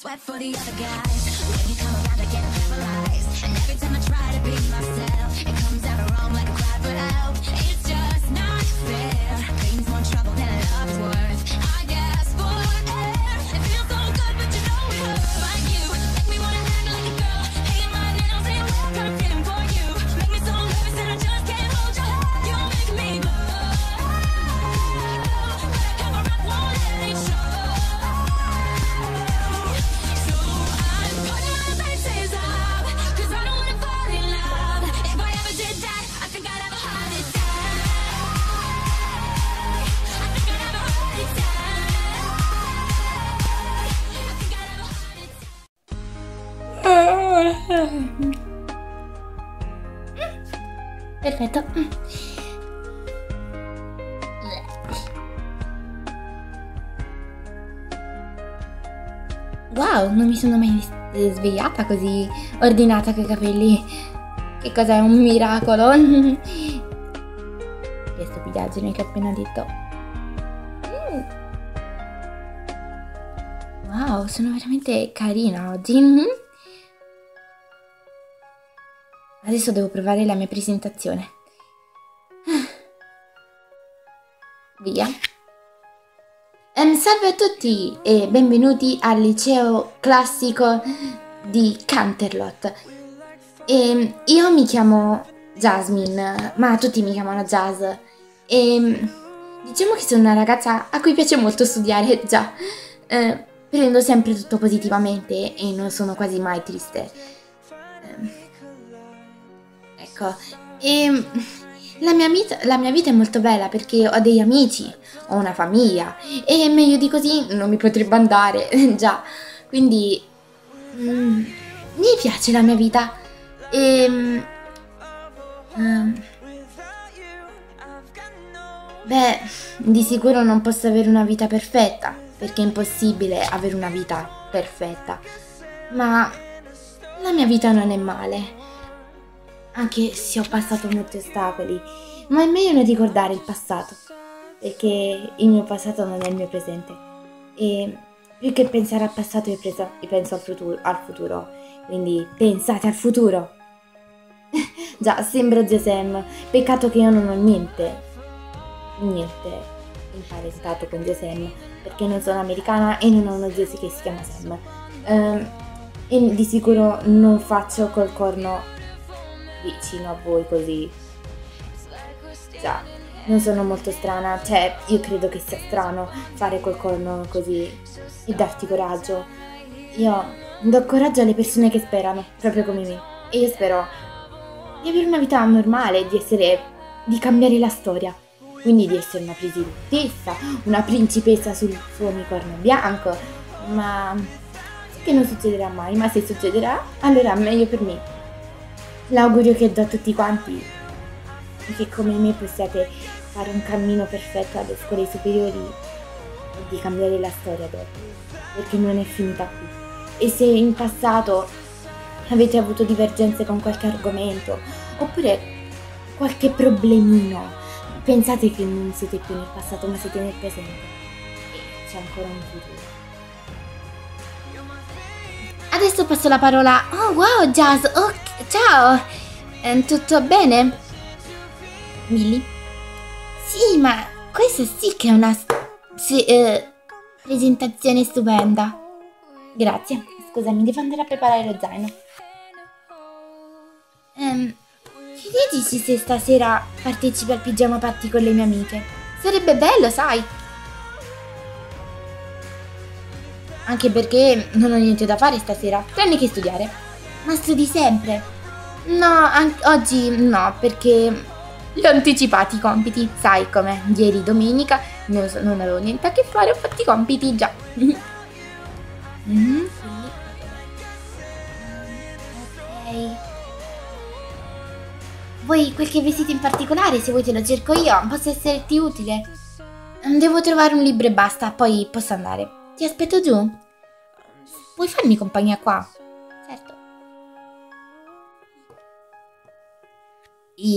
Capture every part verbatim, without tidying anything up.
Perfetto. Wow, non mi sono mai svegliata così ordinata con i capelli. Che cos'è? Un miracolo? Che stupidaggine che ho appena detto. Mm. Wow, sono veramente carina oggi. Mm-hmm. Adesso devo provare la mia presentazione. Via. Um, salve a tutti e benvenuti al liceo classico di Canterlot. E io mi chiamo Jasmine, ma tutti mi chiamano Jazz. E diciamo che sono una ragazza a cui piace molto studiare, già. Eh, prendo sempre tutto positivamente e non sono quasi mai triste. Eh, ecco, e la mia, vita, la mia vita è molto bella perché ho degli amici, ho una famiglia e meglio di così non mi potrebbe andare, già. Quindi mm, mi piace la mia vita e... Um, beh, di sicuro non posso avere una vita perfetta, perché è impossibile avere una vita perfetta, ma la mia vita non è male. Anche se ho passato molti ostacoli, ma è meglio non ricordare il passato, perché il mio passato non è il mio presente. E più che pensare al passato io, preso, io penso al futuro, al futuro, quindi pensate al futuro. Già, sembro zio Sam, peccato che io non ho niente, niente imparentato con zio Sam, perché non sono americana e non ho uno zio che si chiama Sam. Um, e di sicuro non faccio col corno vicino a voi così. Già, non sono molto strana, cioè io credo che sia strano fare col corno così e darti coraggio. Io do coraggio alle persone che sperano, proprio come me, e io spero di avere una vita normale, di essere, di cambiare la storia, quindi di essere una presidentessa, una principessa sul suo unicorno bianco, ma che non succederà mai, ma se succederà allora meglio per me. L'augurio che do a tutti quanti è che come me possiate fare un cammino perfetto alle scuole superiori e di cambiare la storia dopo, perché non è finita qui. E se in passato avete avuto divergenze con qualche argomento oppure qualche problemino, pensate che non siete più nel passato ma siete nel presente e c'è ancora un futuro. Adesso passo la parola. Oh wow Jazz, oh, ciao, eh, tutto bene? Millie? Sì, ma questa sì che è una sì, eh, presentazione stupenda. Grazie, scusami, devo andare a preparare lo zaino. Um, che dici se stasera partecipi al pigiama party con le mie amiche? Sarebbe bello, sai? Anche perché non ho niente da fare stasera, tranne che studiare. Ma studi sempre? No, oggi no, perché li ho anticipati i compiti. Sai com'è, ieri domenica non, non avevo niente a che fare, ho fatto i compiti già. mm, ok. Vuoi qualche vestito in particolare? Se vuoi te lo cerco io, posso esserti utile. Devo trovare un libro e basta, poi posso andare. Ti aspetto giù? Puoi farmi compagnia qua? Certo. Io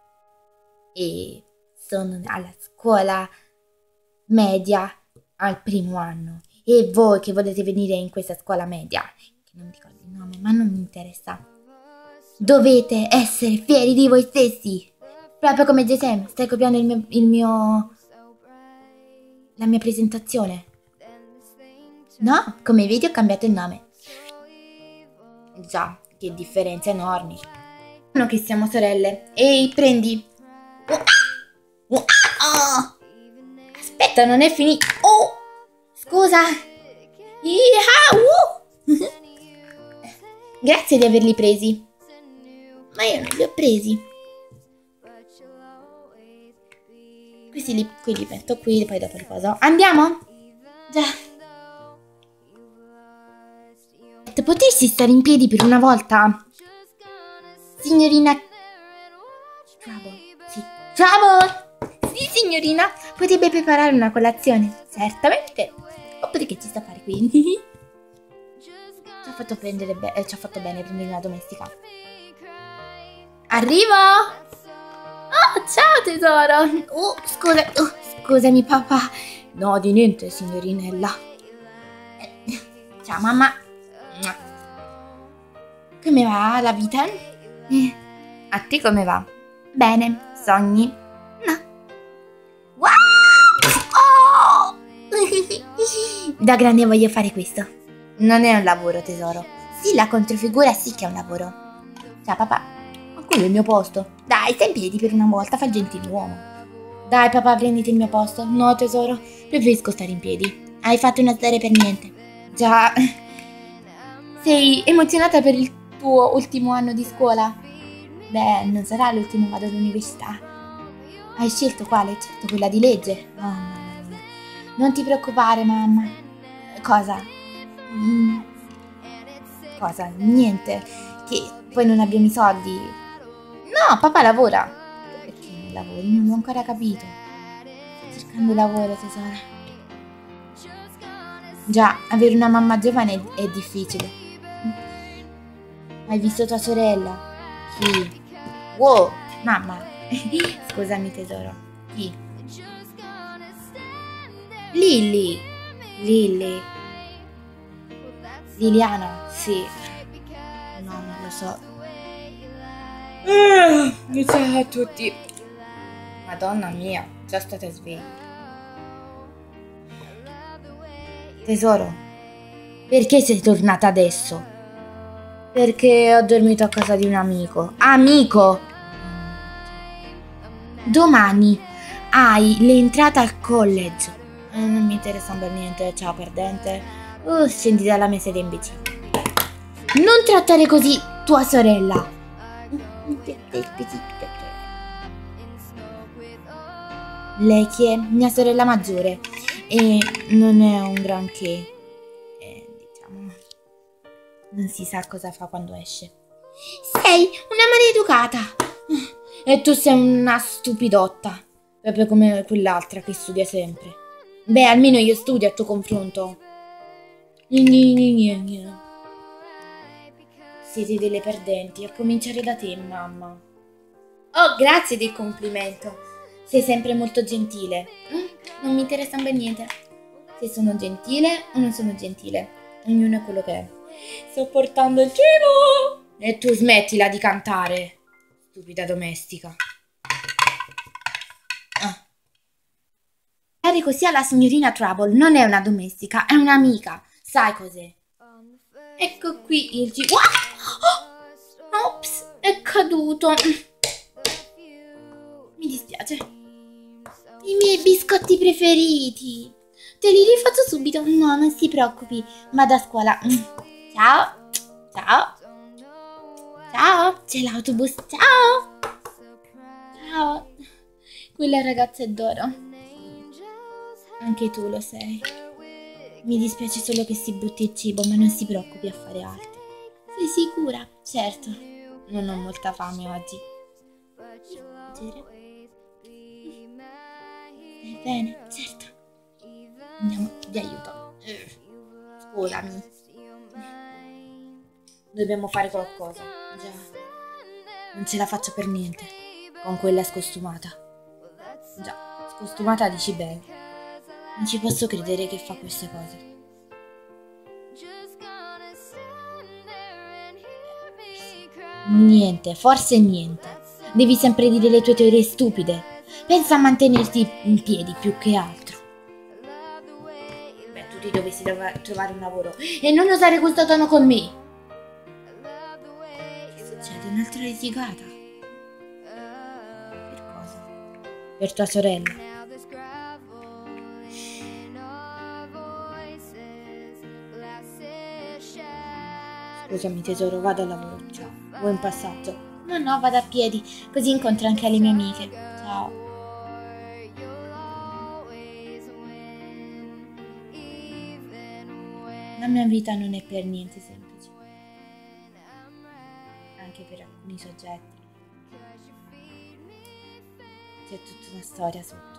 e sono alla scuola media al primo anno E voi che volete venire in questa scuola media, che non mi ricordo il nome, ma non mi interessa, dovete essere fieri di voi stessi. Proprio come J S M, stai copiando il mio, il mio... la mia presentazione. No, come vedi ho cambiato il nome. Già, che differenze enormi. No, che siamo sorelle. Ehi, prendi. Oh, oh, oh. Aspetta, non è finito. Oh, scusa. Iha, uh. Grazie di averli presi. Ma io non li ho presi. Questi li, qui li metto qui, poi dopo riposo. Andiamo? Già. Potresti stare in piedi per una volta? Signorina Trouble. Sì. Trouble! Sì, signorina. Potrebbe preparare una colazione? Certamente. Oppure che ci sta a fare qui? Ci ha fatto prendere be- eh, ci ha fatto bene prendere una domestica. Arrivo! Oh, ciao tesoro! Oh, scusa, oh, scusami papà. No, di niente, signorinella. Eh, ciao mamma. Come va la vita? Eh, a te come va? Bene, sogni? No. Wow! Oh! Da grande voglio fare questo. Non è un lavoro, tesoro. Sì, la controfigura sì che è un lavoro. Ciao papà. Ma quello è il mio posto. Dai, stai in piedi per una volta, fa il gentiluomo. Dai papà, prenditi il mio posto. No, tesoro, preferisco stare in piedi. Hai fatto una storia per niente. Già. Sei emozionata per il tuo ultimo anno di scuola? Beh, non sarà l'ultimo, vado all'università. Hai scelto quale? Certo, quella di legge. Oh, mamma mia. Non ti preoccupare, mamma. Cosa? Mm. Cosa? Niente. Che poi non abbiamo i soldi. No, papà lavora. Perché non lavori? Non l'ho ancora capito. Sto cercando lavoro, tesoro. Già, avere una mamma giovane è difficile. Hai visto tua sorella? Chi? Wow, mamma. Scusami tesoro. Chi? Lily. Lily. Liliana, sì. No, non lo so. Uh, ciao a tutti. Madonna mia, già state svegli. Tesoro, perché sei tornata adesso? Perché ho dormito a casa di un amico. Amico! Domani hai l'entrata al college. Eh, non mi interessa per niente, ciao perdente. Uh, scendi dalla mia sedia imbecille. Non trattare così tua sorella. Lei chi è? Mia sorella maggiore. E non è un granché. Eh, diciamo... Non si sa cosa fa quando esce. Sei una maleducata. E tu sei una stupidotta. Proprio come quell'altra che studia sempre. Beh, almeno io studio a tuo confronto. Siete delle perdenti, a cominciare da te, mamma. Oh, grazie del complimento. Sei sempre molto gentile. Non mi interessa per niente. Se sono gentile o non sono gentile. Ognuno è quello che è. Sto portando il cibo! E tu smettila di cantare, stupida domestica. Ah. Fare così alla signorina Trouble non è una domestica, è un'amica. Sai cos'è? Ecco qui il cibo. Oh! Ops, è caduto. Mi dispiace. I miei biscotti preferiti. Te li rifaccio subito. No, non si preoccupi. Vado a scuola. Ciao. Ciao. Ciao. C'è l'autobus. Ciao. Ciao. Quella ragazza è d'oro. Anche tu lo sei. Mi dispiace solo che si butti il cibo, ma non si preoccupi a fare altro. Sei sicura? Certo. Non ho molta fame oggi. Stai bene? Certo. Andiamo, vi aiuto. Scusami. Dobbiamo fare qualcosa. Già. Non ce la faccio per niente. Con quella scostumata. Già, scostumata dici bene. Non ci posso credere che fa queste cose. Niente, forse niente. Devi sempre dire le tue teorie stupide. Pensa a mantenerti in piedi più che altro. Beh, tu ti dovessi trovare un lavoro e non usare questo tono con me. Che succede? Un'altra litigata? Per cosa? Per tua sorella. Scusami tesoro, vado al lavoro. Ciao. Buon passaggio. No, no, vado a piedi, così incontro anche le mie amiche. Ciao. La mia vita non è per niente semplice. Anche per alcuni soggetti. C'è tutta una storia sopra.